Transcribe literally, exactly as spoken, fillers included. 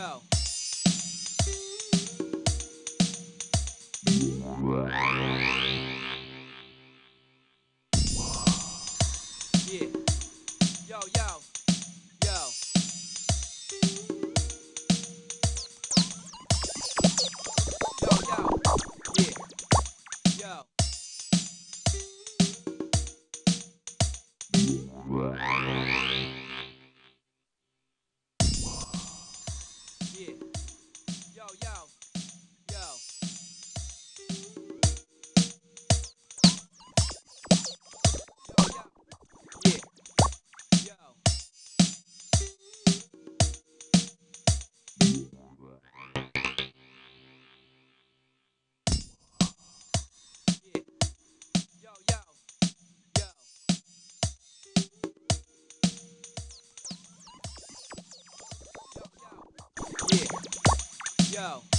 Yo. Yeah. Yo, yo. Yo. Yo, yo. Yeah. Yo. Yeah. Yo, yo. Yo. Yo, yo. Yeah. Yo. Yeah. Yo, yo. Yo. Yo, yo. Yeah. Yo.